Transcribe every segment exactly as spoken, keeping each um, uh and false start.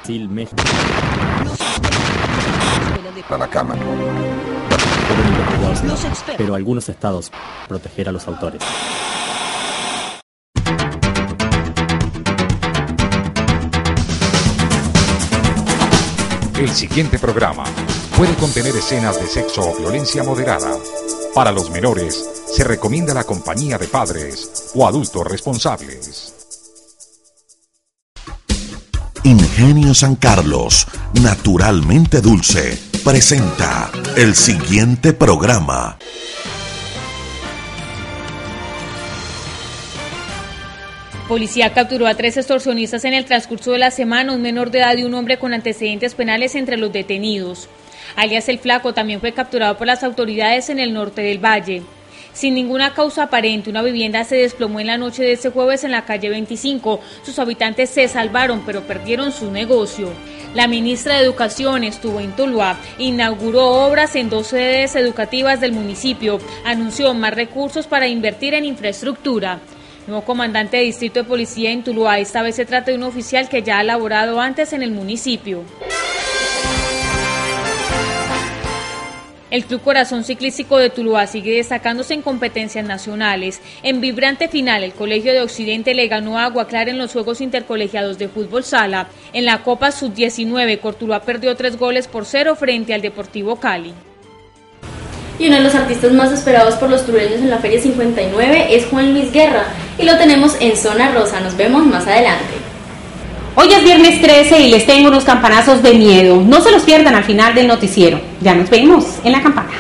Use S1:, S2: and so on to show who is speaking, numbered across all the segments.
S1: Brasil, México.
S2: A la Cámara.
S1: Pueden investigarse, pero algunos estados proteger a los autores.
S3: El siguiente programa puede contener escenas de sexo o violencia moderada. Para los menores, se recomienda la compañía de padres o adultos responsables.
S4: Ingenio San Carlos, naturalmente dulce, presenta el siguiente programa.
S5: Policía capturó a tres extorsionistas en el transcurso de la semana, un menor de edad y un hombre con antecedentes penales entre los detenidos. Alias El Flaco también fue capturado por las autoridades en el norte del Valle. Sin ninguna causa aparente, una vivienda se desplomó en la noche de este jueves en la calle veinticinco. Sus habitantes se salvaron, pero perdieron su negocio. La ministra de Educación estuvo en Tuluá, inauguró obras en dos sedes educativas del municipio, anunció más recursos para invertir en infraestructura. Nuevo comandante de distrito de policía en Tuluá, esta vez se trata de un oficial que ya ha laborado antes en el municipio. El Club Corazón Ciclístico de Tuluá sigue destacándose en competencias nacionales. En vibrante final, el Colegio de Occidente le ganó a Agua Clara en los Juegos Intercolegiados de Fútbol Sala. En la Copa sub diecinueve, Cortuluá perdió tres goles por cero frente al Deportivo Cali.
S6: Y uno de los artistas más esperados por los tulueños en la Feria cincuenta y nueve es Juan Luis Guerra, y lo tenemos en Zona Rosa. Nos vemos más adelante.
S7: Hoy es viernes trece y les tengo unos campanazos de miedo. No se los pierdan al final del noticiero. Ya nos vemos en la campana.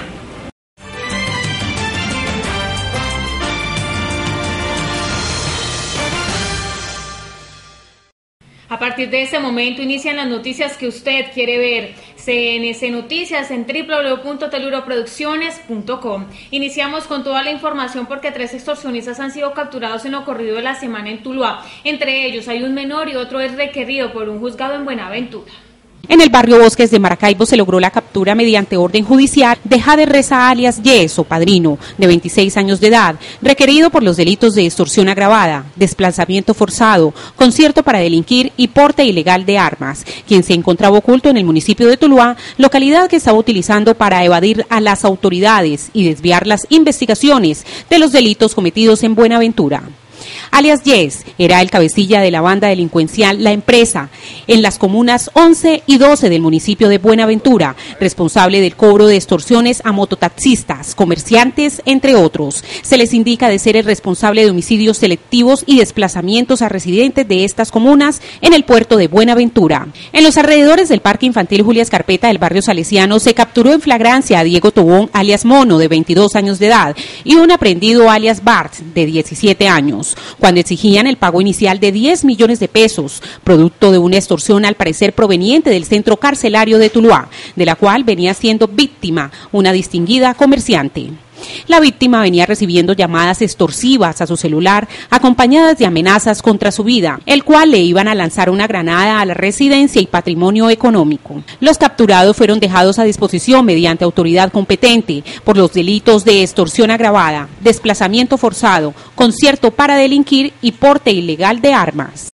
S5: A partir de este momento inician las noticias que usted quiere ver. C N C Noticias en doble u doble u doble u punto teluroproducciones punto com. Iniciamos con toda la información porque tres extorsionistas han sido capturados en lo corrido de la semana en Tuluá. Entre ellos hay un menor y otro es requerido por un juzgado en Buenaventura.
S7: En el barrio Bosques de Maracaibo se logró la captura mediante orden judicial de Jader Reza alias Yeso, padrino, de veintiséis años de edad, requerido por los delitos de extorsión agravada, desplazamiento forzado, concierto para delinquir y porte ilegal de armas, quien se encontraba oculto en el municipio de Tuluá, localidad que estaba utilizando para evadir a las autoridades y desviar las investigaciones de los delitos cometidos en Buenaventura. Alias Yes era el cabecilla de la banda delincuencial La Empresa en las comunas once y doce del municipio de Buenaventura, responsable del cobro de extorsiones a mototaxistas, comerciantes, entre otros. Se les indica de ser el responsable de homicidios selectivos y desplazamientos a residentes de estas comunas en el puerto de Buenaventura. En los alrededores del Parque Infantil Julia Escarpeta del barrio Salesiano se capturó en flagrancia a Diego Tobón alias Mono, de veintidós años de edad, y un aprendido alias Bart, de diecisiete años. Cuando exigían el pago inicial de diez millones de pesos, producto de una extorsión al parecer proveniente del centro carcelario de Tuluá, de la cual venía siendo víctima una distinguida comerciante. La víctima venía recibiendo llamadas extorsivas a su celular, acompañadas de amenazas contra su vida, el cual le iban a lanzar una granada a la residencia y patrimonio económico. Los capturados fueron dejados a disposición mediante autoridad competente por los delitos de extorsión agravada, desplazamiento forzado, concierto para delinquir y porte ilegal de armas.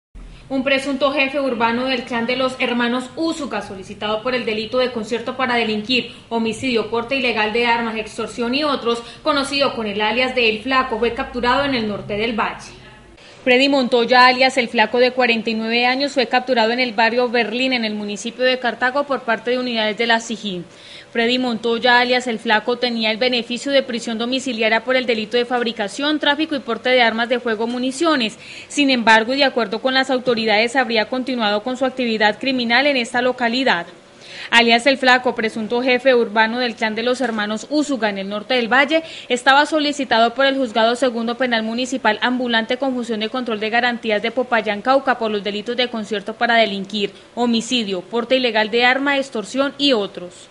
S5: Un presunto jefe urbano del clan de los hermanos Úsuga, solicitado por el delito de concierto para delinquir, homicidio, porte ilegal de armas, extorsión y otros, conocido con el alias de El Flaco, fue capturado en el norte del Valle. Freddy Montoya, alias El Flaco, de cuarenta y nueve años, fue capturado en el barrio Berlín, en el municipio de Cartago, por parte de unidades de la SIJIN. Freddy Montoya, alias El Flaco, tenía el beneficio de prisión domiciliaria por el delito de fabricación, tráfico y porte de armas de fuego o municiones. Sin embargo, y de acuerdo con las autoridades, habría continuado con su actividad criminal en esta localidad. Alias El Flaco, presunto jefe urbano del clan de los hermanos Úsuga en el norte del Valle, estaba solicitado por el Juzgado Segundo Penal Municipal Ambulante con función de control de garantías de Popayán, Cauca, por los delitos de concierto para delinquir, homicidio, porte ilegal de arma, extorsión y otros.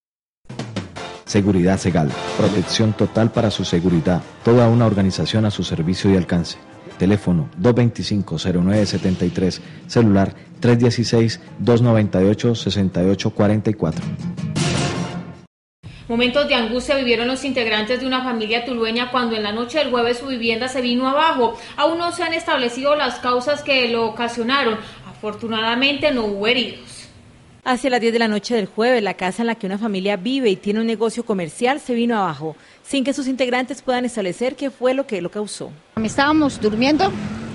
S8: Seguridad Segal, protección total para su seguridad, toda una organización a su servicio y alcance. Teléfono dos dos cinco, cero nueve siete tres, celular tres uno seis, dos nueve ocho, seis ocho cuatro cuatro.
S5: Momentos de angustia vivieron los integrantes de una familia tulueña cuando en la noche del jueves su vivienda se vino abajo. Aún no se han establecido las causas que lo ocasionaron. Afortunadamente no hubo heridos.
S2: Hacia las diez de la noche del jueves, la casa en la que una familia vive y tiene un negocio comercial se vino abajo, sin que sus integrantes puedan establecer qué fue lo que lo causó.
S9: Estábamos durmiendo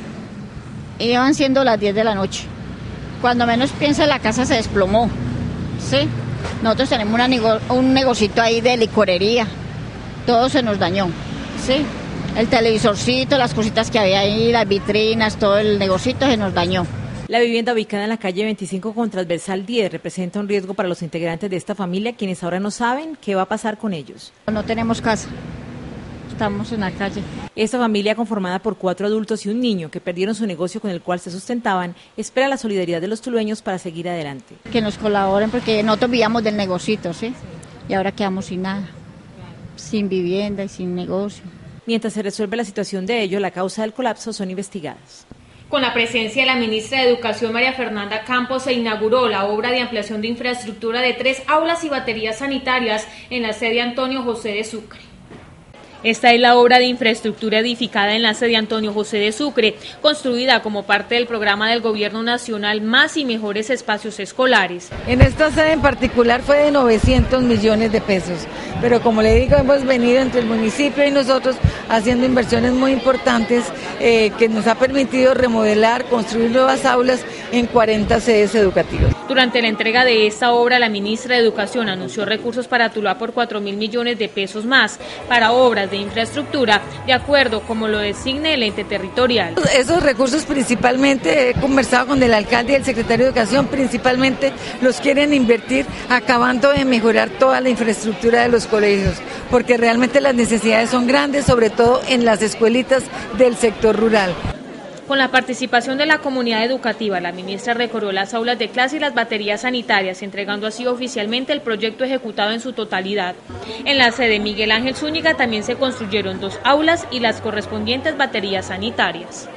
S9: y iban siendo las diez de la noche. Cuando menos piensa, la casa se desplomó, ¿sí? Nosotros tenemos una nego- un negocito ahí de licorería, todo se nos dañó, ¿sí? El televisorcito, las cositas que había ahí, las vitrinas, todo el negocito se nos dañó.
S2: La vivienda ubicada en la calle veinticinco con transversal diez representa un riesgo para los integrantes de esta familia, quienes ahora no saben qué va a pasar con ellos.
S9: No tenemos casa, estamos en la calle.
S2: Esta familia, conformada por cuatro adultos y un niño que perdieron su negocio con el cual se sustentaban, espera la solidaridad de los tulueños para seguir adelante.
S9: Que nos colaboren porque nosotros vivíamos del negocito, ¿sí? Y ahora quedamos sin nada, sin vivienda y sin negocio.
S2: Mientras se resuelve la situación de ellos, la causa del colapso son investigadas.
S5: Con la presencia de la ministra de Educación, María Fernanda Campos, se inauguró la obra de ampliación de infraestructura de tres aulas y baterías sanitarias en la sede Antonio José de Sucre. Esta es la obra de infraestructura edificada en la sede Antonio José de Sucre, construida como parte del programa del Gobierno Nacional Más y Mejores Espacios Escolares.
S10: En esta sede en particular fue de novecientos millones de pesos, pero como le digo, hemos venido entre el municipio y nosotros haciendo inversiones muy importantes eh, que nos ha permitido remodelar, construir nuevas aulas en cuarenta sedes educativas.
S5: Durante la entrega de esta obra, la ministra de Educación anunció recursos para Tuluá por cuatro mil millones de pesos más para obras de infraestructura, de acuerdo como lo designe el ente territorial.
S10: Esos recursos principalmente, he conversado con el alcalde y el secretario de Educación, principalmente los quieren invertir acabando de mejorar toda la infraestructura de los colegios, porque realmente las necesidades son grandes, sobre todo en las escuelitas del sector rural.
S5: Con la participación de la comunidad educativa, la ministra recorrió las aulas de clase y las baterías sanitarias, entregando así oficialmente el proyecto ejecutado en su totalidad. En la sede Miguel Ángel Zúñiga también se construyeron dos aulas y las correspondientes baterías sanitarias.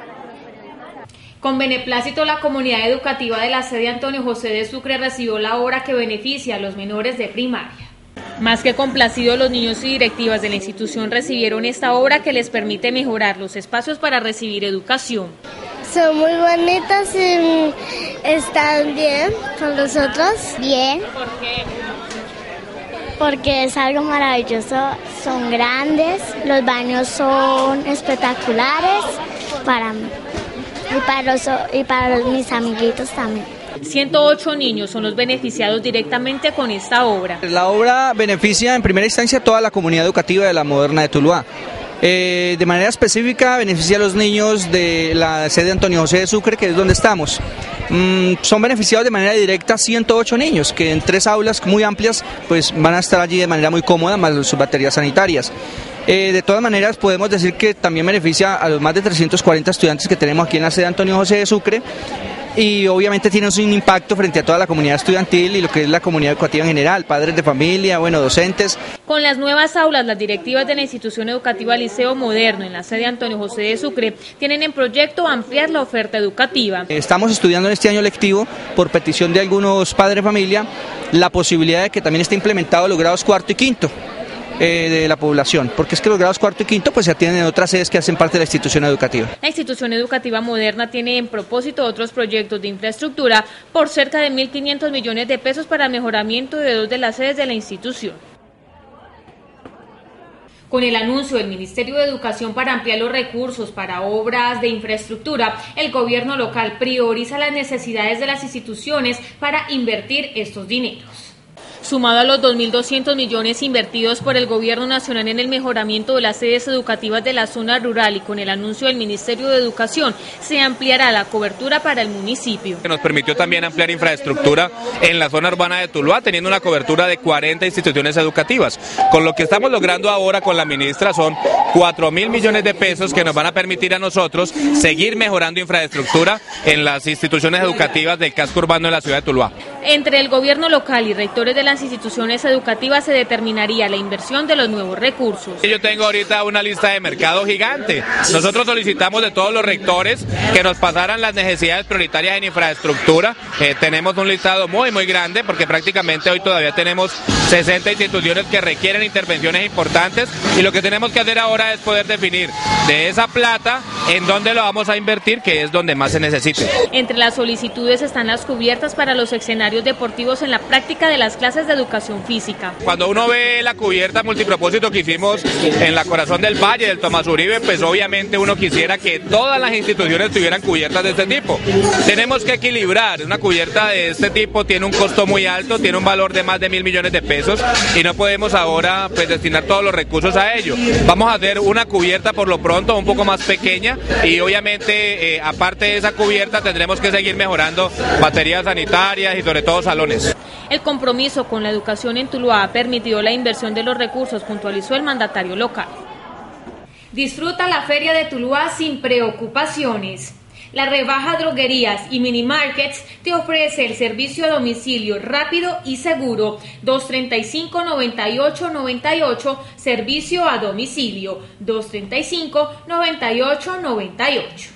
S5: Con beneplácito, la comunidad educativa de la sede Antonio José de Sucre recibió la obra que beneficia a los menores de primaria. Más que complacidos, los niños y directivas de la institución recibieron esta obra que les permite mejorar los espacios para recibir educación.
S11: Son muy bonitas y están bien con nosotros. Bien.
S5: ¿Por qué?
S11: Porque es algo maravilloso, son grandes, los baños son espectaculares para mí y para, los, y para los, mis amiguitos también.
S5: ciento ocho niños son los beneficiados directamente con esta obra.
S12: La obra beneficia en primera instancia a toda la comunidad educativa de la Moderna de Tuluá. Eh, de manera específica beneficia a los niños de la sede Antonio José de Sucre, que es donde estamos. Mm, son beneficiados de manera directa ciento ocho niños, que en tres aulas muy amplias pues van a estar allí de manera muy cómoda, más sus baterías sanitarias. Eh, de todas maneras podemos decir que también beneficia a los más de trescientos cuarenta estudiantes que tenemos aquí en la sede Antonio José de Sucre, y obviamente tiene un impacto frente a toda la comunidad estudiantil y lo que es la comunidad educativa en general, padres de familia, bueno, docentes.
S5: Con las nuevas aulas, las directivas de la institución educativa Liceo Moderno en la sede Antonio José de Sucre tienen en proyecto ampliar la oferta educativa.
S12: Estamos estudiando en este año lectivo, por petición de algunos padres de familia, la posibilidad de que también esté implementado los grados cuarto y quinto eh, de la población, porque es que los grados cuarto y quinto pues se atienden en otras sedes que hacen parte de la institución educativa.
S5: La institución educativa Moderna tiene en propósito otros proyectos de infraestructura por cerca de mil quinientos millones de pesos para el mejoramiento de dos de las sedes de la institución. Con el anuncio del Ministerio de Educación para ampliar los recursos para obras de infraestructura, el gobierno local prioriza las necesidades de las instituciones para invertir estos dineros. Sumado a los dos mil doscientos millones invertidos por el Gobierno Nacional en el mejoramiento de las sedes educativas de la zona rural y con el anuncio del Ministerio de Educación, se ampliará la cobertura para el municipio.
S13: Nos permitió también ampliar infraestructura en la zona urbana de Tuluá, teniendo una cobertura de cuarenta instituciones educativas. Con lo que estamos logrando ahora con la ministra son cuatro mil millones de pesos que nos van a permitir a nosotros seguir mejorando infraestructura en las instituciones educativas del casco urbano de la ciudad de Tuluá.
S5: Entre el gobierno local y rectores de las instituciones educativas se determinaría la inversión de los nuevos recursos.
S13: Yo tengo ahorita una lista de mercado gigante. Nosotros solicitamos de todos los rectores que nos pasaran las necesidades prioritarias en infraestructura. Eh, tenemos un listado muy muy grande porque prácticamente hoy todavía tenemos sesenta instituciones que requieren intervenciones importantes y lo que tenemos que hacer ahora es poder definir de esa plata en dónde lo vamos a invertir, que es donde más se necesite.
S5: Entre las solicitudes están las cubiertas para los escenarios deportivos en la práctica de las clases de educación física.
S13: Cuando uno ve la cubierta multipropósito que hicimos en la Corazón del Valle, del Tomás Uribe, pues obviamente uno quisiera que todas las instituciones tuvieran cubiertas de este tipo. Tenemos que equilibrar, una cubierta de este tipo tiene un costo muy alto, tiene un valor de más de mil millones de pesos y no podemos ahora pues destinar todos los recursos a ello. Vamos a hacer una cubierta por lo pronto un poco más pequeña y obviamente eh, aparte de esa cubierta tendremos que seguir mejorando baterías sanitarias y sobre todo salones.
S5: El compromiso con la educación en Tuluá ha permitido la inversión de los recursos, puntualizó el mandatario local. Disfruta la Feria de Tuluá sin preocupaciones. La rebaja droguerías y mini markets te ofrece el servicio a domicilio rápido y seguro. dos treinta y cinco, noventa y ocho, noventa y ocho, servicio a domicilio. dos treinta y cinco, noventa y ocho, noventa y ocho.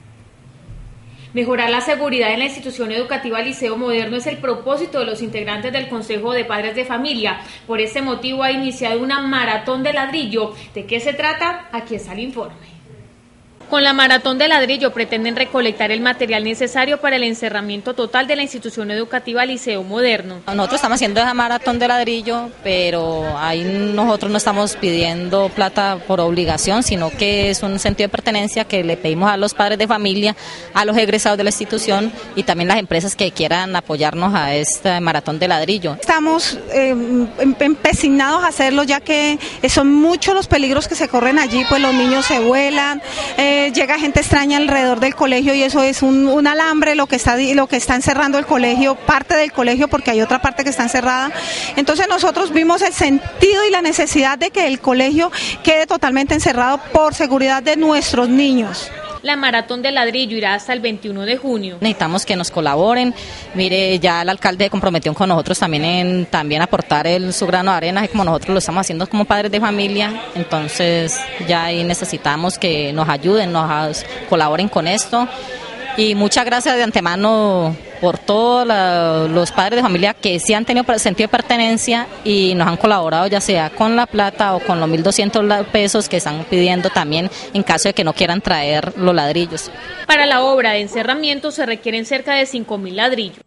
S5: Mejorar la seguridad en la institución educativa Liceo Moderno es el propósito de los integrantes del Consejo de Padres de Familia. Por ese motivo ha iniciado una maratón de ladrillo. ¿De qué se trata? Aquí está el informe. Con la maratón de ladrillo pretenden recolectar el material necesario para el encerramiento total de la institución educativa Liceo Moderno.
S14: Nosotros estamos haciendo esa maratón de ladrillo, pero ahí nosotros no estamos pidiendo plata por obligación, sino que es un sentido de pertenencia que le pedimos a los padres de familia, a los egresados de la institución y también las empresas que quieran apoyarnos a este maratón de ladrillo.
S15: Estamos eh, empecinados a hacerlo, ya que son muchos los peligros que se corren allí, pues los niños se vuelan, eh, llega gente extraña alrededor del colegio y eso es un, un alambre lo que está lo que está encerrando el colegio, parte del colegio, porque hay otra parte que está encerrada. Entonces nosotros vimos el sentido y la necesidad de que el colegio quede totalmente encerrado por seguridad de nuestros niños.
S5: La maratón de ladrillo irá hasta el veintiuno de junio.
S14: Necesitamos que nos colaboren. Mire, ya el alcalde comprometió con nosotros también en también aportar el, su grano de arena, como nosotros lo estamos haciendo como padres de familia. Entonces ya ahí necesitamos que nos ayuden, nos colaboren con esto. Y muchas gracias de antemano por todos la, los padres de familia que sí han tenido sentido de pertenencia y nos han colaborado ya sea con la plata o con los mil doscientos pesos que están pidiendo también en caso de que no quieran traer los ladrillos.
S5: Para la obra de encerramiento se requieren cerca de cinco mil ladrillos.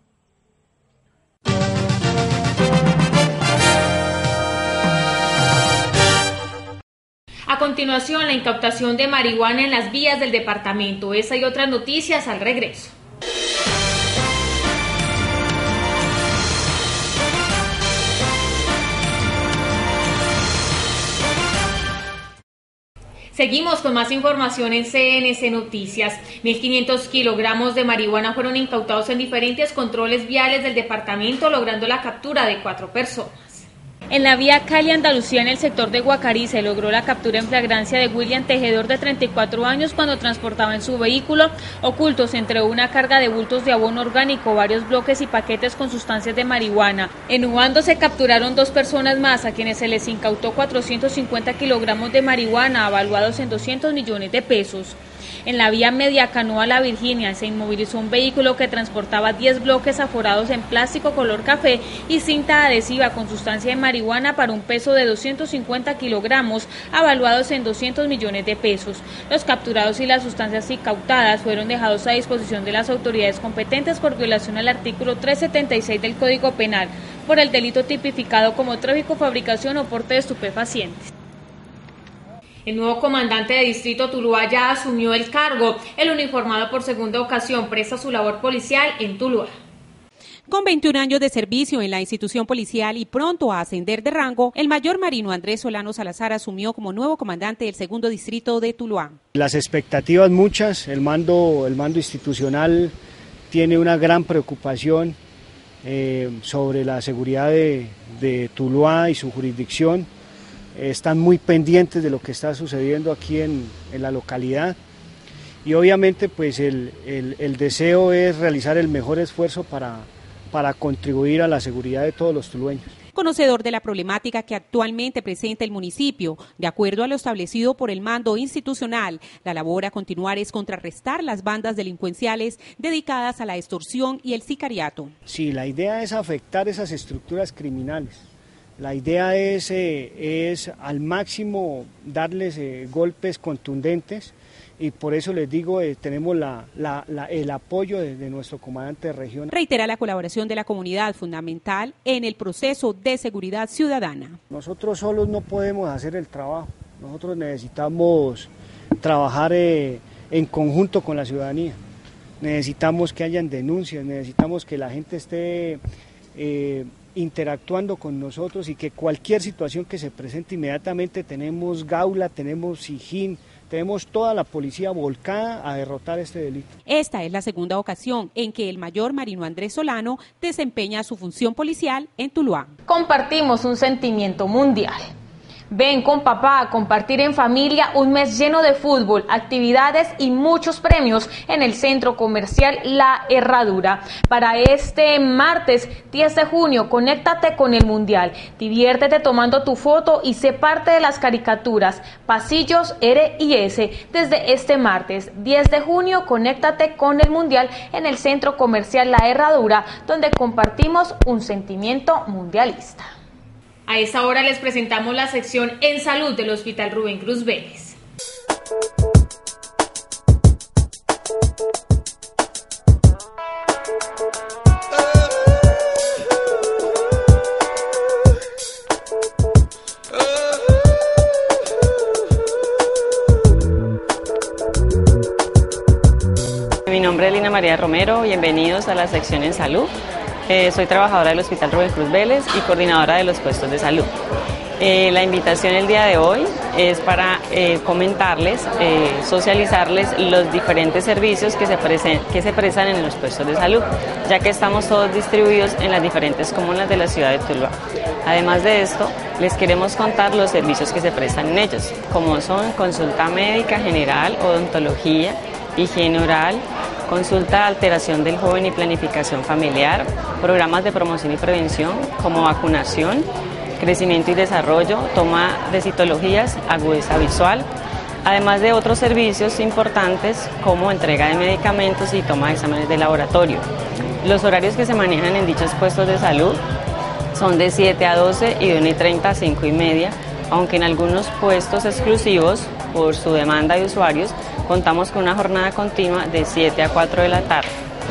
S5: A continuación, la incautación de marihuana en las vías del departamento. Esa y otras noticias al regreso. Seguimos con más información en C N C Noticias. mil quinientos kilogramos de marihuana fueron incautados en diferentes controles viales del departamento, logrando la captura de cuatro personas. En la vía Cali-Andalucía, en el sector de Guacarí, se logró la captura en flagrancia de William Tejedor, de treinta y cuatro años, cuando transportaba en su vehículo ocultos entre una carga de bultos de abono orgánico, varios bloques y paquetes con sustancias de marihuana. En Ubando se capturaron dos personas más, a quienes se les incautó cuatrocientos cincuenta kilogramos de marihuana, avaluados en doscientos millones de pesos. En la vía Mediacanoa La Virginia se inmovilizó un vehículo que transportaba diez bloques aforados en plástico color café y cinta adhesiva con sustancia de marihuana para un peso de doscientos cincuenta kilogramos, avaluados en doscientos millones de pesos. Los capturados y las sustancias incautadas fueron dejados a disposición de las autoridades competentes por violación al artículo trescientos setenta y seis del Código Penal por el delito tipificado como tráfico, fabricación o porte de estupefacientes. El nuevo comandante de distrito Tuluá ya asumió el cargo. El uniformado por segunda ocasión presta su labor policial en Tuluá.
S7: Con veintiún años de servicio en la institución policial y pronto a ascender de rango, el mayor marino Andrés Solano Salazar asumió como nuevo comandante del segundo distrito de Tuluá.
S16: Las expectativas muchas, el mando, el mando institucional tiene una gran preocupación eh, sobre la seguridad de, de Tuluá y su jurisdicción. Están muy pendientes de lo que está sucediendo aquí en, en la localidad y obviamente pues el, el, el deseo es realizar el mejor esfuerzo para, para contribuir a la seguridad de todos los tulueños.
S7: Conocedor de la problemática que actualmente presenta el municipio, de acuerdo a lo establecido por el mando institucional, la labor a continuar es contrarrestar las bandas delincuenciales dedicadas a la extorsión y el sicariato.
S16: Sí, la idea es afectar esas estructuras criminales. La idea es, eh, es al máximo darles eh, golpes contundentes y por eso les digo, eh, tenemos la, la, la, el apoyo de, de nuestro comandante de región.
S7: Reitera la colaboración de la comunidad fundamental en el proceso de seguridad ciudadana.
S16: Nosotros solos no podemos hacer el trabajo, nosotros necesitamos trabajar eh, en conjunto con la ciudadanía, necesitamos que hayan denuncias, necesitamos que la gente esté eh, interactuando con nosotros y que cualquier situación que se presente inmediatamente tenemos Gaula, tenemos Sijín, tenemos toda la policía volcada a derrotar este delito.
S7: Esta es la segunda ocasión en que el mayor Marino Andrés Solano desempeña su función policial en Tuluá.
S5: Compartimos un sentimiento mundial. Ven con papá a compartir en familia un mes lleno de fútbol, actividades y muchos premios en el centro comercial La Herradura. Para este martes diez de junio, conéctate con el Mundial. Diviértete tomando tu foto y sé parte de las caricaturas Pasillos R y S. Desde este martes diez de junio, conéctate con el Mundial en el centro comercial La Herradura, donde compartimos un sentimiento mundialista. A esta hora les presentamos la sección En Salud del Hospital Rubén Cruz Vélez.
S17: Mi nombre es Lina María Romero, bienvenidos a la sección En Salud. Eh, soy trabajadora del Hospital Rubén Cruz Vélez y coordinadora de los puestos de salud. Eh, la invitación el día de hoy es para eh, comentarles, eh, socializarles los diferentes servicios que se, presen, que se prestan en los puestos de salud, ya que estamos todos distribuidos en las diferentes comunas de la ciudad de Tuluá. Además de esto, les queremos contar los servicios que se prestan en ellos, como son consulta médica general, odontología, higiene oral, consulta de alteración del joven y planificación familiar, programas de promoción y prevención como vacunación, crecimiento y desarrollo, toma de citologías, agudeza visual, además de otros servicios importantes como entrega de medicamentos y toma de exámenes de laboratorio. Los horarios que se manejan en dichos puestos de salud son de siete a doce y de una y treinta a cinco y media, aunque en algunos puestos exclusivos, por su demanda de usuarios, contamos con una jornada continua de siete a cuatro de la tarde.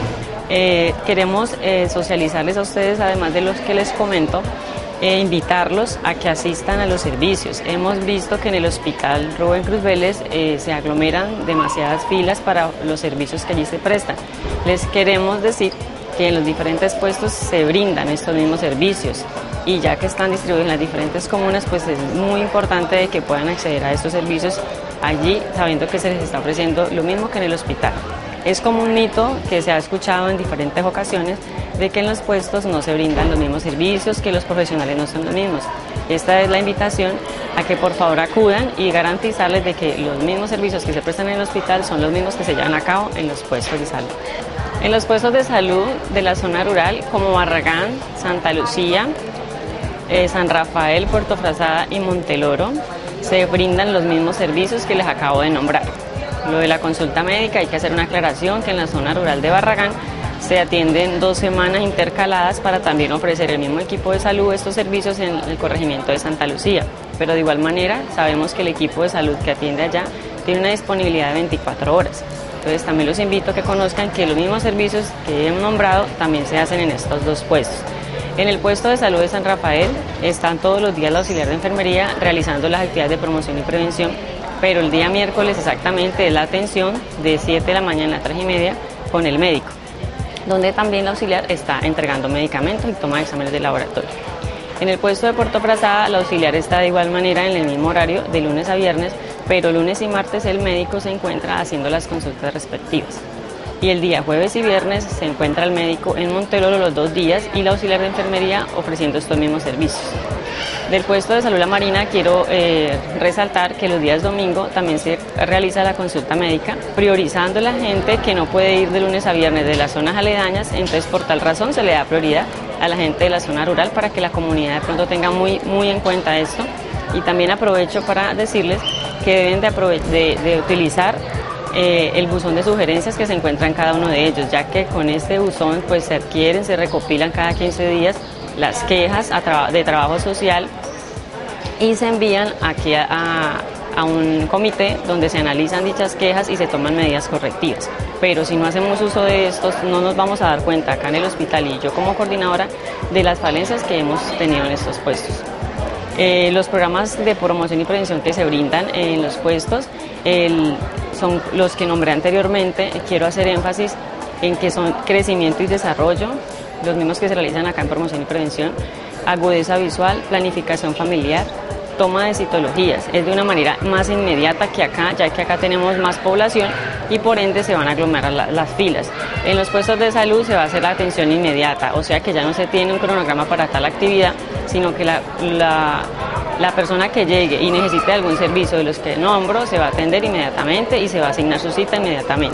S17: Eh, queremos eh, socializarles a ustedes, además de los que les comento, e invitarlos a que asistan a los servicios. Hemos visto que en el Hospital Rubén Cruz Vélez eh, se aglomeran demasiadas filas para los servicios que allí se prestan. Les queremos decir que en los diferentes puestos se brindan estos mismos servicios y ya que están distribuidos en las diferentes comunas, pues es muy importante de que puedan acceder a estos servicios allí, sabiendo que se les está ofreciendo lo mismo que en el hospital. Es como un mito que se ha escuchado en diferentes ocasiones de que en los puestos no se brindan los mismos servicios, que los profesionales no son los mismos. Esta es la invitación a que por favor acudan y garantizarles de que los mismos servicios que se prestan en el hospital son los mismos que se llevan a cabo en los puestos de salud. En los puestos de salud de la zona rural como Barragán, Santa Lucía, eh, San Rafael, Puerto Frazada y Monteloro se brindan los mismos servicios que les acabo de nombrar. Lo de la consulta médica, hay que hacer una aclaración que en la zona rural de Barragán se atienden dos semanas intercaladas para también ofrecer el mismo equipo de salud estos servicios en el corregimiento de Santa Lucía. Pero de igual manera sabemos que el equipo de salud que atiende allá tiene una disponibilidad de veinticuatro horas. Entonces también los invito a que conozcan que los mismos servicios que he nombrado también se hacen en estos dos puestos. En el puesto de salud de San Rafael están todos los días la auxiliar de enfermería realizando las actividades de promoción y prevención, pero el día miércoles exactamente es la atención de siete de la mañana a tres y media con el médico, donde también la auxiliar está entregando medicamentos y toma de exámenes de laboratorio. En el puesto de Puerto Frazada la auxiliar está de igual manera en el mismo horario de lunes a viernes, pero lunes y martes el médico se encuentra haciendo las consultas respectivas. Y el día jueves y viernes se encuentra el médico en Monteloro los dos días y la auxiliar de enfermería ofreciendo estos mismos servicios. Del puesto de salud La Marina quiero eh, resaltar que los días domingo también se realiza la consulta médica, priorizando a la gente que no puede ir de lunes a viernes de las zonas aledañas, entonces por tal razón se le da prioridad a la gente de la zona rural para que la comunidad de pronto tenga muy, muy en cuenta esto. Y también aprovecho para decirles que deben de, de, de utilizar Eh, el buzón de sugerencias que se encuentra en cada uno de ellos, ya que con este buzón pues se adquieren, se recopilan cada quince días las quejas a tra- de trabajo social y se envían aquí a, a, a un comité donde se analizan dichas quejas y se toman medidas correctivas. Pero si no hacemos uso de estos, no nos vamos a dar cuenta acá en el hospital y yo como coordinadora de las falencias que hemos tenido en estos puestos. Eh, los programas de promoción y prevención que se brindan en los puestos el, son los que nombré anteriormente. Quiero hacer énfasis en que son crecimiento y desarrollo, los mismos que se realizan acá en promoción y prevención, agudeza visual, planificación familiar, toma de citologías. Es de una manera más inmediata que acá, ya que acá tenemos más población y por ende se van a aglomerar la, las filas. En los puestos de salud se va a hacer la atención inmediata, o sea que ya no se tiene un cronograma para tal actividad, sino que la, la, la persona que llegue y necesite algún servicio de los que nombro se va a atender inmediatamente y se va a asignar su cita inmediatamente.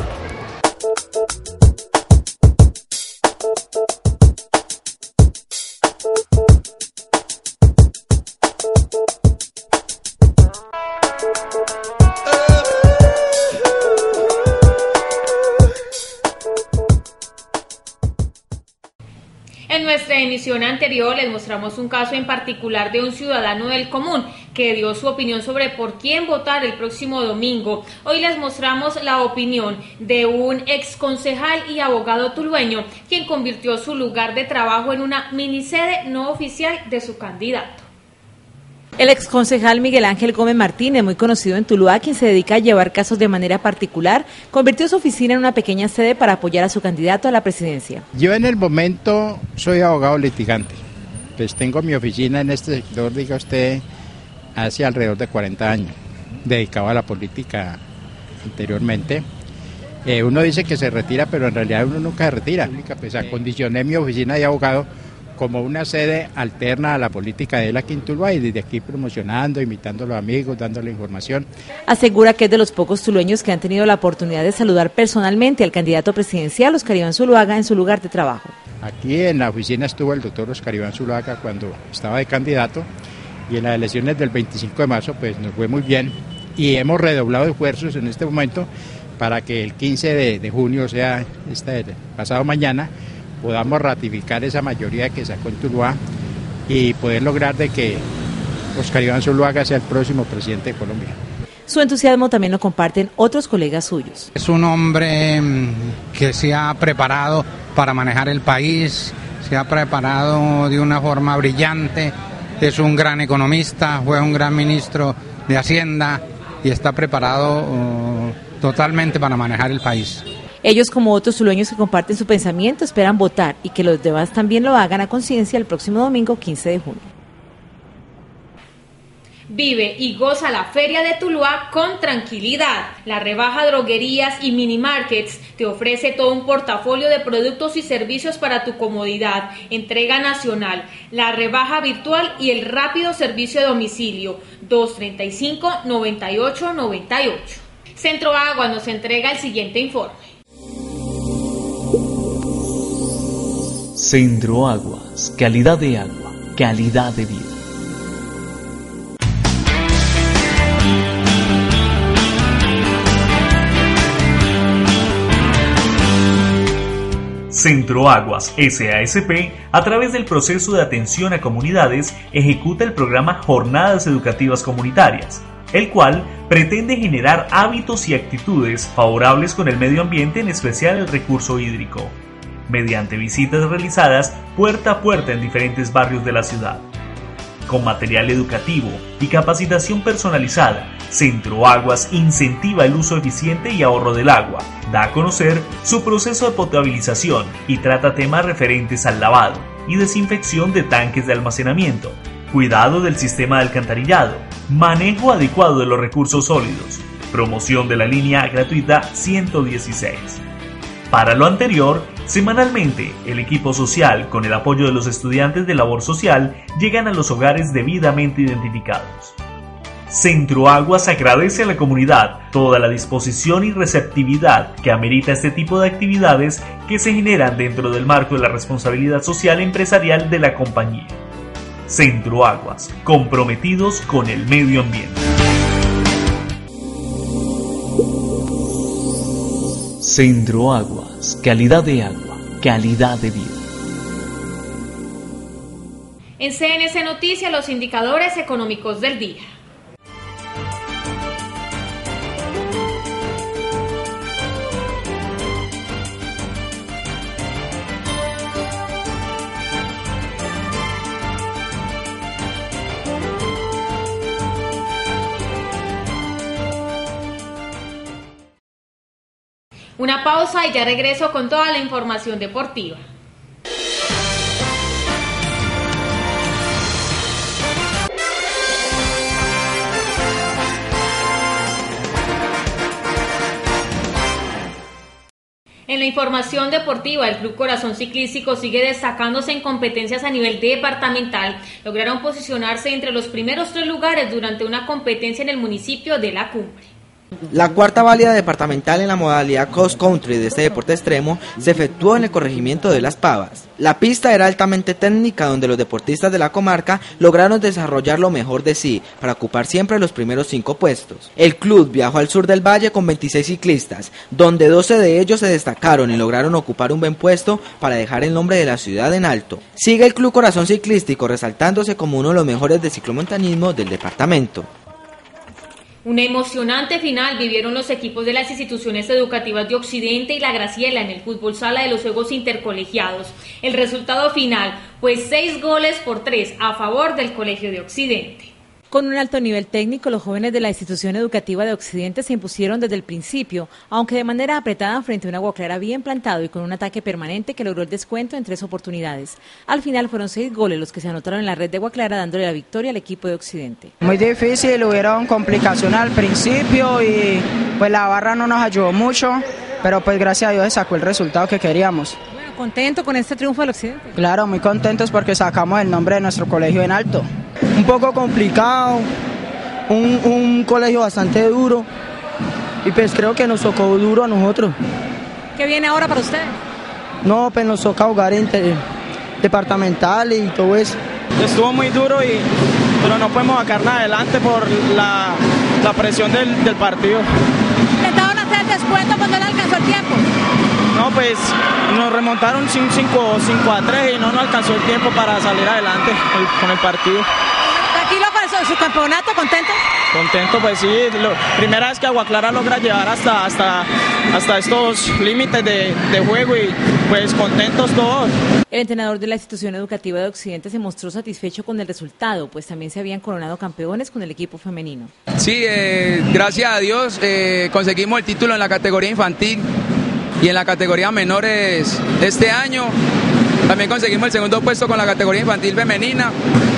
S5: En nuestra emisión anterior les mostramos un caso en particular de un ciudadano del común que dio su opinión sobre por quién votar el próximo domingo. Hoy les mostramos la opinión de un exconcejal y abogado tulueño, quien convirtió su lugar de trabajo en una minisede no oficial de su candidato.
S2: El exconcejal Miguel Ángel Gómez Martínez, muy conocido en Tuluá, quien se dedica a llevar casos de manera particular, convirtió su oficina en una pequeña sede para apoyar a su candidato a la presidencia.
S18: Yo en el momento soy abogado litigante, pues tengo mi oficina en este sector, diga usted, hace alrededor de cuarenta años, dedicado a la política anteriormente. Eh, uno dice que se retira, pero en realidad uno nunca se retira, pues acondicioné mi oficina de abogado como una sede alterna a la política de él aquí en Tuluá y desde aquí promocionando, invitando a los amigos, dándole información.
S2: Asegura que es de los pocos tulueños que han tenido la oportunidad de saludar personalmente al candidato presidencial Oscar Iván Zuluaga en su lugar de trabajo.
S18: Aquí en la oficina estuvo el doctor Oscar Iván Zuluaga cuando estaba de candidato y en las elecciones del veinticinco de marzo pues nos fue muy bien y hemos redoblado esfuerzos en este momento para que el quince de junio, o sea, este pasado mañana, podamos ratificar esa mayoría que sacó en Tuluá y poder lograr de que Oscar Iván Zuluaga sea el próximo presidente de Colombia.
S2: Su entusiasmo también lo comparten otros colegas suyos.
S19: Es un hombre que se ha preparado para manejar el país, se ha preparado de una forma brillante, es un gran economista, fue un gran ministro de Hacienda y está preparado uh, totalmente para manejar el país.
S2: Ellos, como otros tulueños que comparten su pensamiento, esperan votar y que los demás también lo hagan a conciencia el próximo domingo quince de junio.
S5: Vive y goza la Feria de Tuluá con tranquilidad. La rebaja droguerías y minimarkets te ofrece todo un portafolio de productos y servicios para tu comodidad. Entrega nacional, la rebaja virtual y el rápido servicio de domicilio. dos treinta y cinco, noventa y ocho noventa y ocho. Centro Agua nos entrega el siguiente informe.
S20: Centro Aguas, calidad de agua, calidad de vida. Centro Aguas S A S P, a través del proceso de atención a comunidades, ejecuta el programa Jornadas Educativas Comunitarias, el cual pretende generar hábitos y actitudes favorables con el medio ambiente, en especial el recurso hídrico, mediante visitas realizadas puerta a puerta en diferentes barrios de la ciudad. Con material educativo y capacitación personalizada, Centro Aguas incentiva el uso eficiente y ahorro del agua, da a conocer su proceso de potabilización y trata temas referentes al lavado y desinfección de tanques de almacenamiento, cuidado del sistema de alcantarillado, manejo adecuado de los recursos sólidos, promoción de la línea gratuita ciento dieciséis. Para lo anterior, semanalmente, el equipo social, con el apoyo de los estudiantes de labor social, llegan a los hogares debidamente identificados. Centro Aguas agradece a la comunidad toda la disposición y receptividad que amerita este tipo de actividades que se generan dentro del marco de la responsabilidad social empresarial de la compañía. Centro Aguas, comprometidos con el medio ambiente. Centro Aguas, calidad de agua, calidad de vida.
S5: En C N C Noticias, los indicadores económicos del día. Una pausa y ya regreso con toda la información deportiva. En la información deportiva, el Club Corazón Ciclístico sigue destacándose en competencias a nivel departamental. Lograron posicionarse entre los primeros tres lugares durante una competencia en el municipio de La Cumbre.
S21: La cuarta válida departamental en la modalidad cross country de este deporte extremo se efectuó en el corregimiento de Las Pavas. La pista era altamente técnica, donde los deportistas de la comarca lograron desarrollar lo mejor de sí para ocupar siempre los primeros cinco puestos. El club viajó al sur del valle con veintiséis ciclistas, donde doce de ellos se destacaron y lograron ocupar un buen puesto para dejar el nombre de la ciudad en alto. Sigue el Club Corazón Ciclístico resaltándose como uno de los mejores de ciclomontañismo del departamento.
S5: Una emocionante final vivieron los equipos de las instituciones educativas de Occidente y La Graciela en el fútbol sala de los Juegos Intercolegiados. El resultado final fue seis goles por tres a favor del Colegio de Occidente.
S2: Con un alto nivel técnico, los jóvenes de la institución educativa de Occidente se impusieron desde el principio, aunque de manera apretada frente a un Agua Clara bien plantado y con un ataque permanente que logró el descuento en tres oportunidades. Al final fueron seis goles los que se anotaron en la red de Agua Clara, dándole la victoria al equipo de Occidente.
S22: Muy difícil, hubieron complicaciones al principio y pues la barra no nos ayudó mucho, pero pues gracias a Dios se sacó el resultado que queríamos.
S2: Bueno, ¿contento con este triunfo del Occidente?
S22: Claro, muy contentos porque sacamos el nombre de nuestro colegio en alto.
S23: Un poco complicado, un, un colegio bastante duro y pues creo que nos tocó duro a nosotros.
S2: ¿Qué viene ahora para ustedes?
S23: No, pues nos toca jugar entre departamentales y todo eso.
S24: Estuvo muy duro, y, pero no podemos sacar nada adelante por la, la presión del, del partido.
S2: ¿Intentaron hacer el descuento cuando le alcanzó el tiempo?
S24: No, pues nos remontaron cinco a tres y no nos alcanzó el tiempo para salir adelante con el partido.
S2: ¿Tranquilo con su campeonato? ¿Contento?
S24: Contento, pues sí. Lo, primera vez que Agua Clara logra llegar hasta, hasta, hasta estos límites de, de juego y pues contentos todos.
S2: El entrenador de la institución educativa de Occidente se mostró satisfecho con el resultado, pues también se habían coronado campeones con el equipo femenino.
S25: Sí, eh, gracias a Dios eh, conseguimos el título en la categoría infantil y en la categoría menores este año. También conseguimos el segundo puesto con la categoría infantil femenina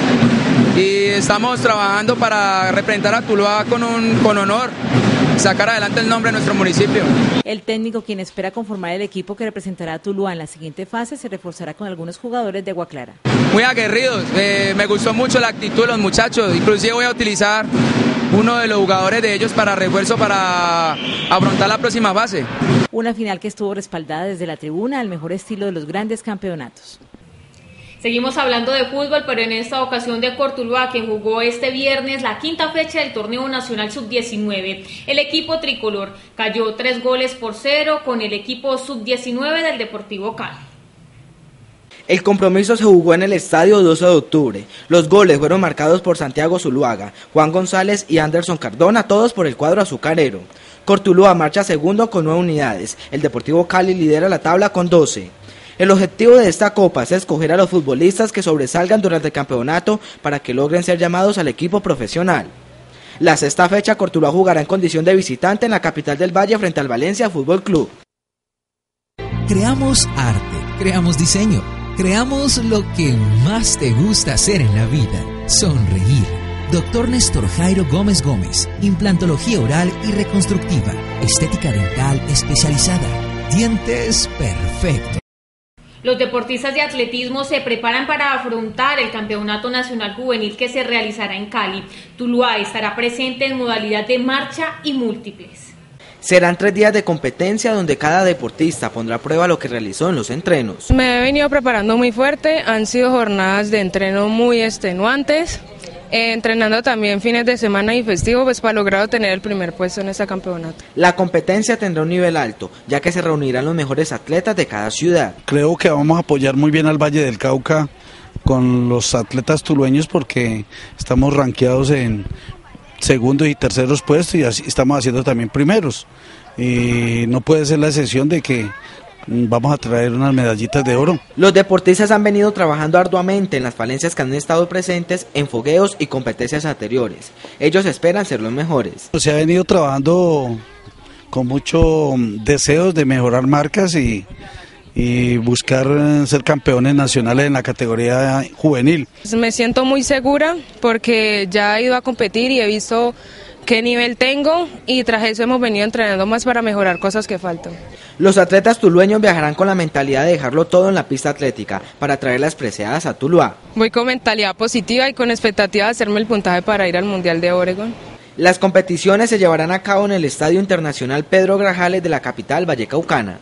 S25: y estamos trabajando para representar a Tuluá con, un, con honor, sacar adelante el nombre de nuestro municipio.
S2: El técnico, quien espera conformar el equipo que representará a Tuluá en la siguiente fase, se reforzará con algunos jugadores de Agua Clara.
S25: Muy aguerridos, eh, me gustó mucho la actitud de los muchachos, inclusive voy a utilizar uno de los jugadores de ellos para refuerzo para afrontar la próxima fase.
S2: Una final que estuvo respaldada desde la tribuna al mejor estilo de los grandes campeonatos.
S5: Seguimos hablando de fútbol, pero en esta ocasión de Cortuluá, quien jugó este viernes la quinta fecha del torneo nacional sub diecinueve. El equipo tricolor cayó tres goles por cero con el equipo sub diecinueve del Deportivo Cali.
S21: El compromiso se jugó en el estadio doce de octubre. Los goles fueron marcados por Santiago Zuluaga, Juan González y Anderson Cardona, todos por el cuadro azucarero. Cortuluá marcha segundo con nueve unidades. El Deportivo Cali lidera la tabla con doce. El objetivo de esta copa es escoger a los futbolistas que sobresalgan durante el campeonato para que logren ser llamados al equipo profesional. La sexta fecha, Cortuluá jugará en condición de visitante en la capital del Valle frente al Valencia Fútbol Club.
S26: Creamos arte, creamos diseño, creamos lo que más te gusta hacer en la vida, sonreír. Doctor Néstor Jairo Gómez Gómez, implantología oral y reconstructiva, estética dental especializada, dientes perfectos.
S5: Los deportistas de atletismo se preparan para afrontar el Campeonato Nacional Juvenil que se realizará en Cali. Tuluá estará presente en modalidad de marcha y múltiples.
S21: Serán tres días de competencia donde cada deportista pondrá a prueba lo que realizó en los entrenos.
S27: Me he venido preparando muy fuerte, han sido jornadas de entreno muy extenuantes. Eh, entrenando también fines de semana y festivo pues para lograr obtener el primer puesto en este campeonato.
S21: La competencia tendrá un nivel alto, ya que se reunirán los mejores atletas de cada ciudad.
S28: Creo que vamos a apoyar muy bien al Valle del Cauca con los atletas tulueños porque estamos rankeados en segundos y terceros puestos y así estamos haciendo también primeros. Y no puede ser la excepción de que vamos a traer unas medallitas de oro.
S21: Los deportistas han venido trabajando arduamente en las falencias que han estado presentes en fogueos y competencias anteriores. Ellos esperan ser los mejores.
S28: Se ha venido trabajando con mucho deseos de mejorar marcas y, y buscar ser campeones nacionales en la categoría juvenil.
S27: Me siento muy segura porque ya he ido a competir y he visto qué nivel tengo y tras eso hemos venido entrenando más para mejorar cosas que faltan.
S21: Los atletas tulueños viajarán con la mentalidad de dejarlo todo en la pista atlética para traer las preciadas a Tuluá.
S27: Voy con mentalidad positiva y con expectativa de hacerme el puntaje para ir al Mundial de Oregón.
S21: Las competiciones se llevarán a cabo en el Estadio Internacional Pedro Grajales de la capital vallecaucana.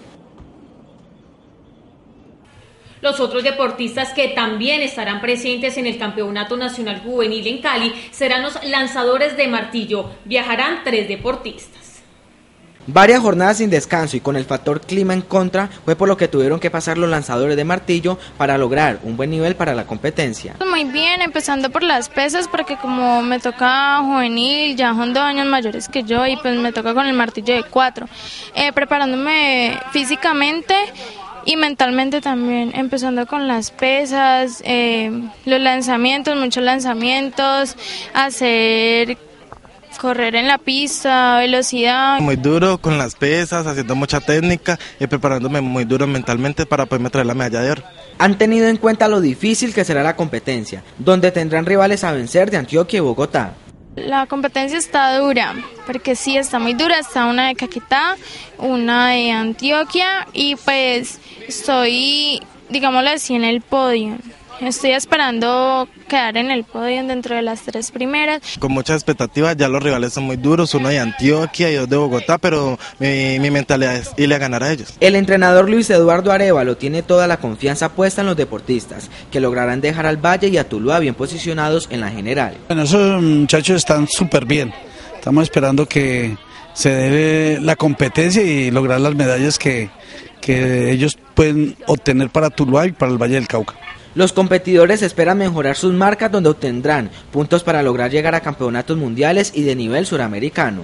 S5: Los otros deportistas que también estarán presentes en el Campeonato Nacional Juvenil en Cali serán los lanzadores de martillo. Viajarán tres deportistas.
S21: Varias jornadas sin descanso y con el factor clima en contra fue por lo que tuvieron que pasar los lanzadores de martillo para lograr un buen nivel para la competencia.
S1: Muy bien, empezando por las pesas porque como me toca juvenil, ya son dos años mayores que yo y pues me toca con el martillo de cuatro. Eh, preparándome físicamente y mentalmente también, empezando con las pesas, eh, los lanzamientos, muchos lanzamientos, hacer... correr en la pista, velocidad.
S3: Muy duro con las pesas, haciendo mucha técnica y preparándome muy duro mentalmente para poderme traer la medalla de oro.
S21: Han tenido en cuenta lo difícil que será la competencia, donde tendrán rivales a vencer de Antioquia y Bogotá.
S1: La competencia está dura, porque sí está muy dura, está una de Caquetá, una de Antioquia y pues estoy, digámoslo así, en el podio. Estoy esperando quedar en el podio dentro de las tres primeras.
S3: Con muchas expectativas, ya los rivales son muy duros, uno de Antioquia y dos de Bogotá, pero mi, mi mentalidad es irle a ganar a ellos.
S21: El entrenador Luis Eduardo Arévalo tiene toda la confianza puesta en los deportistas, que lograrán dejar al Valle y a Tuluá bien posicionados en la general.
S28: Bueno, esos muchachos están súper bien, estamos esperando que se dé la competencia y lograr las medallas que, que ellos pueden obtener para Tuluá y para el Valle del Cauca.
S21: Los competidores esperan mejorar sus marcas donde obtendrán puntos para lograr llegar a campeonatos mundiales y de nivel suramericano.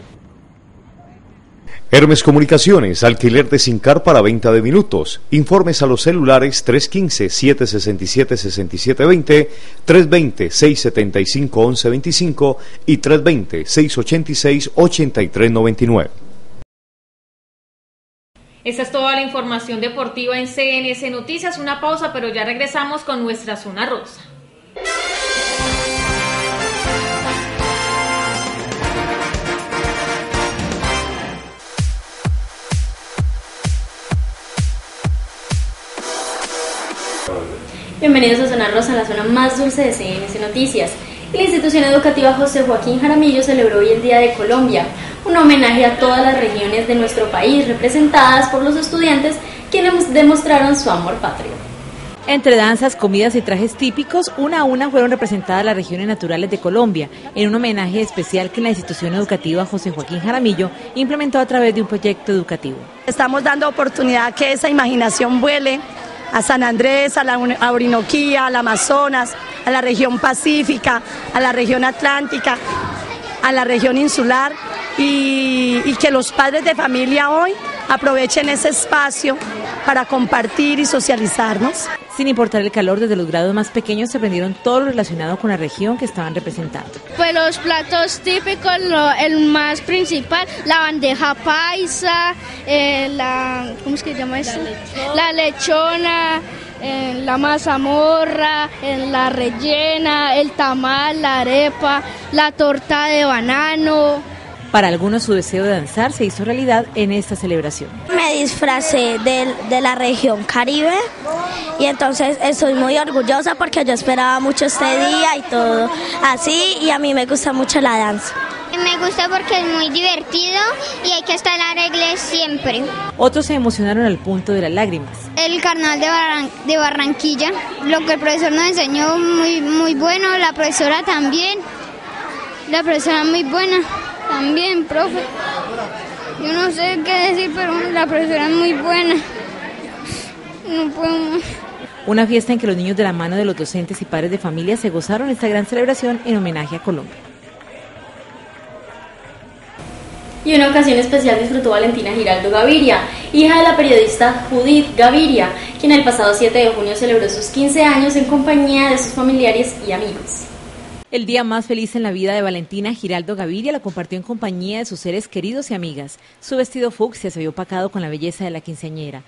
S4: Hermes Comunicaciones, alquiler de SIM-Car para venta de minutos. Informes a los celulares tres uno cinco, siete seis siete, seis siete dos cero, tres dos cero, seis siete cinco, once veinticinco y tres dos cero, seis ocho seis, ocho tres nueve nueve.
S5: Esta es toda la información deportiva en C N S Noticias. Una pausa, pero ya regresamos con nuestra zona rosa.
S6: Bienvenidos a Zona Rosa, la zona más dulce de C N S Noticias. La institución educativa José Joaquín Jaramillo celebró hoy el Día de Colombia, un homenaje a todas las regiones de nuestro país representadas por los estudiantes quienes demostraron su amor patrio.
S2: Entre danzas, comidas y trajes típicos, una a una fueron representadas las regiones naturales de Colombia, en un homenaje especial que la institución educativa José Joaquín Jaramillo implementó a través de un proyecto educativo.
S8: Estamos dando oportunidad a que esa imaginación vuele a San Andrés, a la Orinoquía, al Amazonas, a la región pacífica, a la región atlántica, a la región insular y, y que los padres de familia hoy aprovechen ese espacio para compartir y socializarnos.
S2: Sin importar el calor, desde los grados más pequeños se aprendieron todo lo relacionado con la región que estaban representando.
S9: Pues los platos típicos, lo, el más principal, la bandeja paisa, eh, la, ¿cómo es que se llama eso? La lechona, la, lechona, eh, la mazamorra, eh, la rellena, el tamal, la arepa, la torta de banano.
S2: Para algunos su deseo de danzar se hizo realidad en esta celebración.
S10: Me disfracé de, de la región Caribe y entonces estoy muy orgullosa porque yo esperaba mucho este día y todo así, y a mí me gusta mucho la danza.
S11: Me gusta porque es muy divertido y hay que estar alegre siempre.
S2: Otros se emocionaron al punto de las lágrimas.
S11: El carnaval de, Barran de Barranquilla, lo que el profesor nos enseñó muy, muy bueno, la profesora también, la profesora muy buena. También, profe. Yo no sé qué decir, pero la profesora es muy buena. No puedo más.
S2: Una fiesta en que los niños de la mano de los docentes y padres de familia se gozaron esta gran celebración en homenaje a Colombia.
S6: Y una ocasión especial disfrutó Valentina Giraldo Gaviria, hija de la periodista Judith Gaviria, quien el pasado siete de junio celebró sus quince años en compañía de sus familiares y amigos.
S2: El día más feliz en la vida de Valentina Giraldo Gaviria la compartió en compañía de sus seres queridos y amigas. Su vestido fucsia se vio opacado con la belleza de la quinceañera.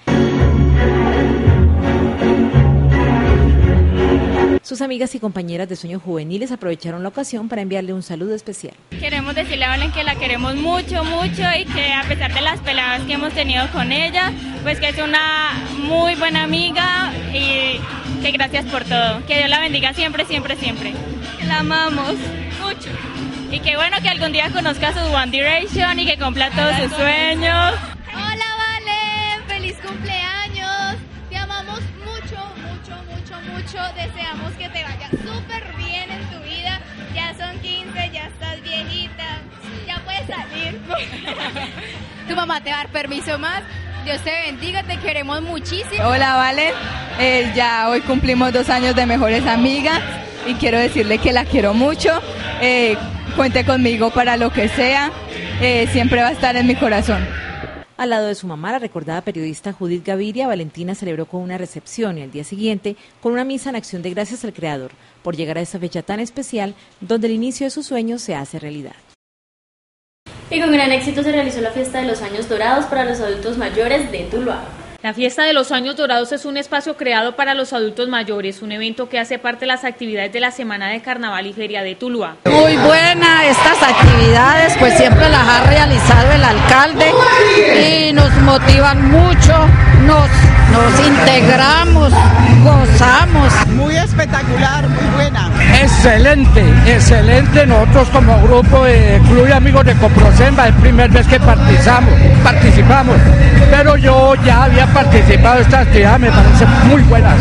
S2: Sus amigas y compañeras de sueños juveniles aprovecharon la ocasión para enviarle un saludo especial.
S7: Queremos decirle a Valen que la queremos mucho, mucho y que a pesar de las peleas que hemos tenido con ella, pues que es una muy buena amiga y que gracias por todo. Que Dios la bendiga siempre, siempre, siempre. La amamos mucho. Y que bueno que algún día conozca a su One Direction y que cumpla todos sus sueños.
S12: Hola Valen, feliz cumpleaños. Te amamos mucho, mucho, mucho, mucho. Deseamos que te vaya súper bien en tu vida. Ya son quince, ya estás viejita. Ya puedes salir. Tu mamá te va a dar permiso más. Dios te bendiga, te queremos muchísimo.
S13: Hola Valen, eh, ya hoy cumplimos dos años de mejores amigas y quiero decirle que la quiero mucho. Eh, cuente conmigo para lo que sea, eh, siempre va a estar en mi corazón.
S2: Al lado de su mamá, la recordada periodista Judith Gaviria, Valentina celebró con una recepción y al día siguiente con una misa en acción de gracias al Creador por llegar a esta fecha tan especial donde el inicio de sus sueños se hace realidad.
S6: Y con gran éxito se realizó la fiesta de los años dorados para los adultos mayores de Tuluá.
S5: La Fiesta de los Años Dorados es un espacio creado para los adultos mayores, un evento que hace parte de las actividades de la Semana de Carnaval y Feria de Tuluá.
S14: Muy buena estas actividades, pues siempre las ha realizado el alcalde y nos motivan mucho, nos, nos integramos, gozamos.
S15: Muy espectacular, muy buena.
S16: Excelente, excelente. Nosotros como grupo de Club de Amigos de Coprosemba es la primera vez que participamos, participamos, pero yo ya había participado en esta actividad, me parece muy buena.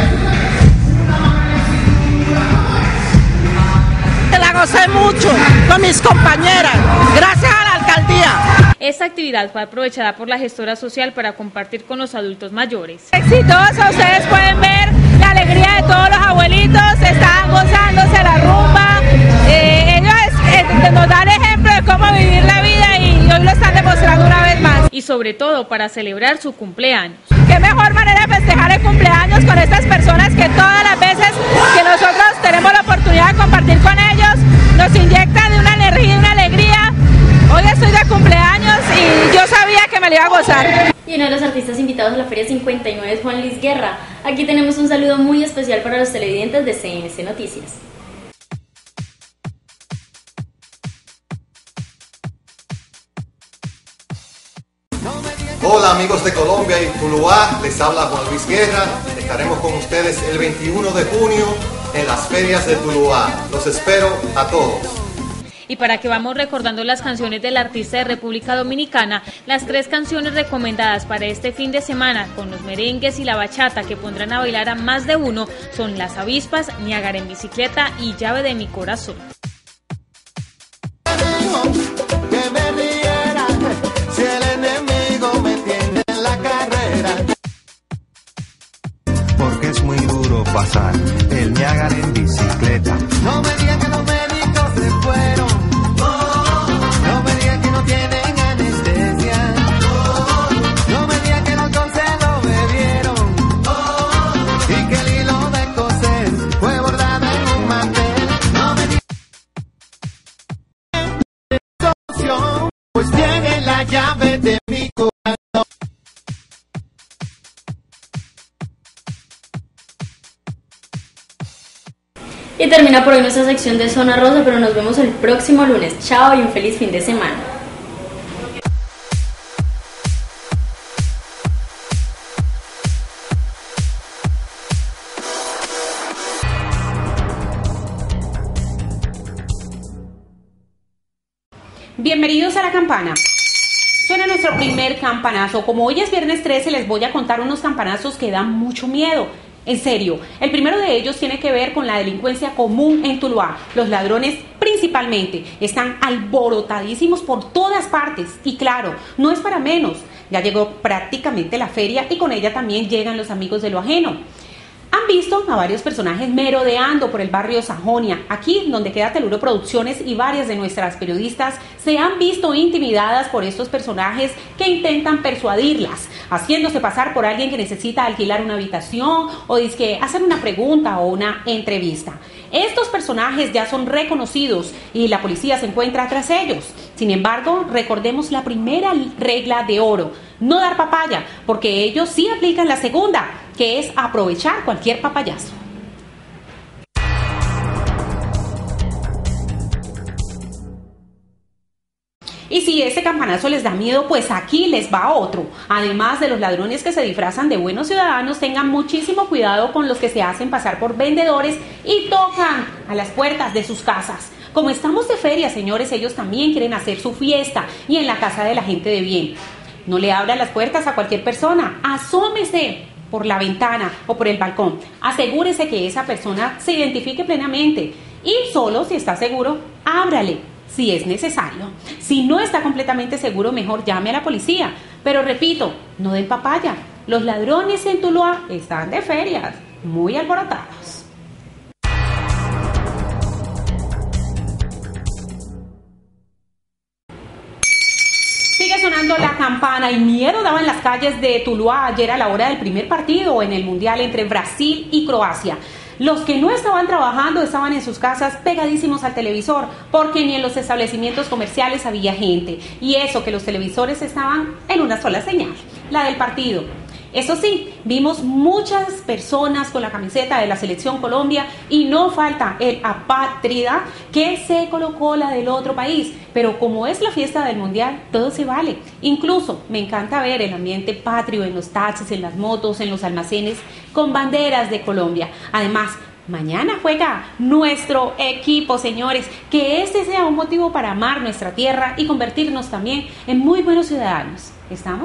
S14: La gocé mucho con mis compañeras, gracias a la alcaldía.
S5: Esta actividad fue aprovechada por la gestora social para compartir con los adultos mayores.
S7: Exitoso, ustedes pueden ver la alegría de todos los abuelitos, están gozándose la rumba, eh, ellos eh, nos dan ejemplo de cómo vivir la vida y hoy lo están demostrando una vez más.
S5: Y sobre todo para celebrar su cumpleaños.
S7: Qué mejor manera de festejar el cumpleaños con estas personas que todas las veces que nosotros tenemos la oportunidad de compartir con ellos, nos inyectan de una energía y una alegría. Hoy estoy de cumpleaños y yo sabía que me lo iba a gozar.
S6: Y uno de los artistas invitados a la Feria cincuenta y nueve es Juan Luis Guerra. Aquí tenemos un saludo muy especial para los televidentes de C N C Noticias.
S17: Hola amigos de Colombia y Tuluá, les habla Juan Luis Guerra. Estaremos con ustedes el veintiuno de junio en las ferias de Tuluá. Los espero a todos.
S5: Y para que vamos recordando las canciones del artista de República Dominicana, las tres canciones recomendadas para este fin de semana con los merengues y la bachata que pondrán a bailar a más de uno son Las Avispas, Niágara en Bicicleta y Llave de mi Corazón.
S18: Porque es muy duro pasar el Niágara en bicicleta.
S29: No me digan que los médicos se fueron. No me digan que no tienen anestesia. No me digan que el alcohol se lo bebieron. Y que el hilo de coser fue bordado en un mantel. No me digan solución, pues tiene la llave de mi corazón.
S6: Y termina por hoy nuestra sección de Zona Rosa, pero nos vemos el próximo lunes. Chao y un feliz fin de semana.
S30: Bienvenidos a La Campana. Suena nuestro primer campanazo. Como hoy es viernes trece, les voy a contar unos campanazos que dan mucho miedo. En serio, el primero de ellos tiene que ver con la delincuencia común en Tuluá. Los ladrones principalmente están alborotadísimos por todas partes y claro, no es para menos. Ya llegó prácticamente la feria y con ella también llegan los amigos de lo ajeno. Han visto a varios personajes merodeando por el barrio Sajonia, aquí donde queda Teluro Producciones, y varias de nuestras periodistas se han visto intimidadas por estos personajes que intentan persuadirlas, haciéndose pasar por alguien que necesita alquilar una habitación o dizque hacer una pregunta o una entrevista. Estos personajes ya son reconocidos y la policía se encuentra tras ellos. Sin embargo, recordemos la primera regla de oro: no dar papaya, porque ellos sí aplican la segunda, que es aprovechar cualquier papayazo. Y si ese campanazo les da miedo, pues aquí les va otro. Además de los ladrones que se disfrazan de buenos ciudadanos, tengan muchísimo cuidado con los que se hacen pasar por vendedores y tocan a las puertas de sus casas. Como estamos de feria, señores, ellos también quieren hacer su fiesta y en la casa de la gente de bien. No le abran las puertas a cualquier persona, asómese por la ventana o por el balcón. Asegúrese que esa persona se identifique plenamente y solo si está seguro, ábrale si es necesario. Si no está completamente seguro, mejor llame a la policía. Pero repito, no den papaya. Los ladrones en Tuluá están de ferias, muy alborotados. Sigue sonando la campana y miedo daba en las calles de Tuluá ayer a la hora del primer partido en el Mundial entre Brasil y Croacia. Los que no estaban trabajando estaban en sus casas pegadísimos al televisor, porque ni en los establecimientos comerciales había gente. Y eso que los televisores estaban en una sola señal, la del partido. Eso sí, vimos muchas personas con la camiseta de la Selección Colombia y no falta el apátrida que se colocó la del otro país. Pero como es la fiesta del Mundial, todo se vale. Incluso me encanta ver el ambiente patrio en los taxis, en las motos, en los almacenes, con banderas de Colombia. Además, mañana juega nuestro equipo, señores. Que este sea un motivo para amar nuestra tierra y convertirnos también en muy buenos ciudadanos. ¿Estamos?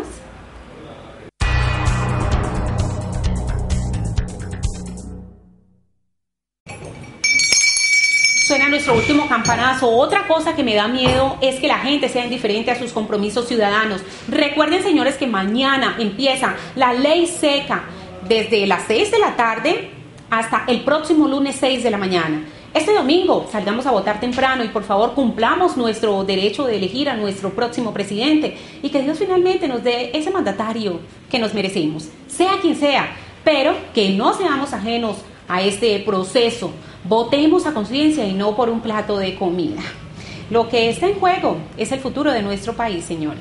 S30: Suena nuestro último campanazo. Otra cosa que me da miedo es que la gente sea indiferente a sus compromisos ciudadanos. Recuerden, señores, que mañana empieza la ley seca desde las seis de la tarde hasta el próximo lunes seis de la mañana. Este domingo salgamos a votar temprano y por favor cumplamos nuestro derecho de elegir a nuestro próximo presidente y que Dios finalmente nos dé ese mandatario que nos merecemos, sea quien sea, pero que no seamos ajenos a este proceso. Votemos a conciencia y no por un plato de comida. Lo que está en juego es el futuro de nuestro país, señores.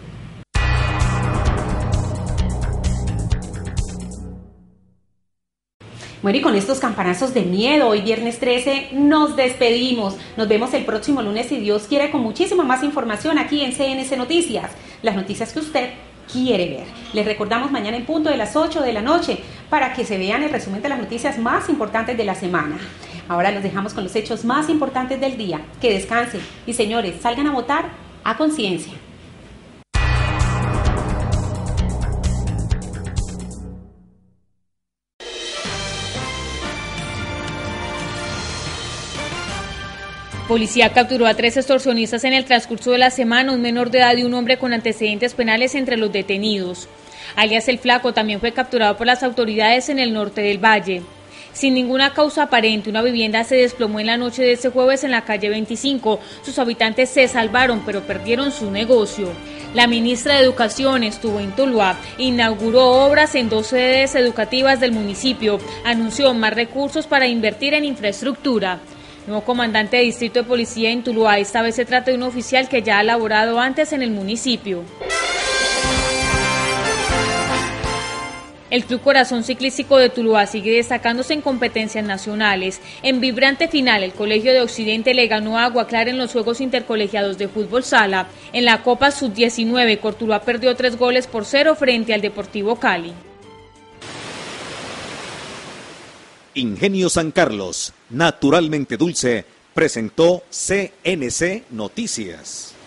S30: Bueno, y con estos campanazos de miedo, hoy viernes trece nos despedimos. Nos vemos el próximo lunes, si Dios quiere, con muchísima más información aquí en C N C Noticias. Las noticias que usted quiere ver. Les recordamos mañana en punto de las ocho de la noche para que se vean el resumen de las noticias más importantes de la semana. Ahora los dejamos con los hechos más importantes del día. Que descansen y, señores, salgan a votar a conciencia.
S5: Policía capturó a tres extorsionistas en el transcurso de la semana, un menor de edad y un hombre con antecedentes penales entre los detenidos. Alias El Flaco también fue capturado por las autoridades en el norte del Valle. Sin ninguna causa aparente, una vivienda se desplomó en la noche de este jueves en la calle veinticinco. Sus habitantes se salvaron, pero perdieron su negocio. La ministra de Educación estuvo en Tuluá, inauguró obras en dos sedes educativas del municipio, anunció más recursos para invertir en infraestructura. Nuevo comandante de distrito de policía en Tuluá, esta vez se trata de un oficial que ya ha laborado antes en el municipio. El Club Corazón Ciclístico de Tuluá sigue destacándose en competencias nacionales. En vibrante final, el Colegio de Occidente le ganó a Agua Clara en los Juegos Intercolegiados de Fútbol Sala. En la Copa sub diecinueve, Cortuluá perdió tres goles por cero frente al Deportivo Cali.
S4: Ingenio San Carlos, naturalmente dulce, presentó C N C Noticias.